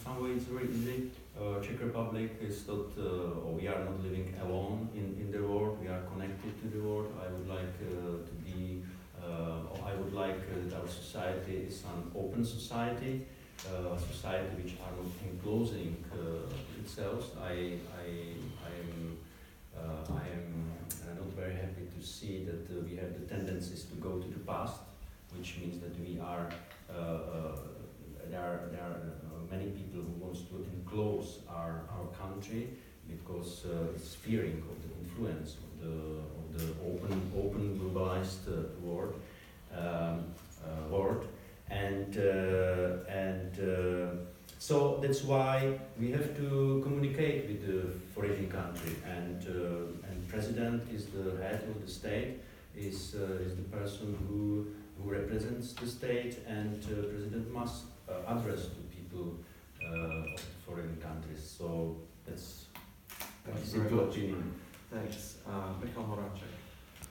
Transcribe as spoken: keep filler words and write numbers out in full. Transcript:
some way it's very easy. Uh, Czech Republic is not, uh, or we are not living alone in, in the world. We are connected to the world. I would like uh, to be, uh, or I would like uh, that our society is an open society, uh, a society which are not enclosing uh, itself. I, I, I am, uh, I am uh, not very happy to see that uh, we have the tendencies to go to the past, which means that we are. Uh, uh, there are, there are uh, many people who want to enclose our, our country because uh, it's fearing of the influence of the, of the open, open globalized uh, world, um, uh, world. And, uh, and uh, so that's why we have to communicate with the foreign country. And, uh, and president is the head of the state, is, uh, is the person who who represents the state, and uh, president must uh, address to people uh, of foreign countries. So that's Thanks my very much. opinion. Thanks. Uh, Michal Horáček.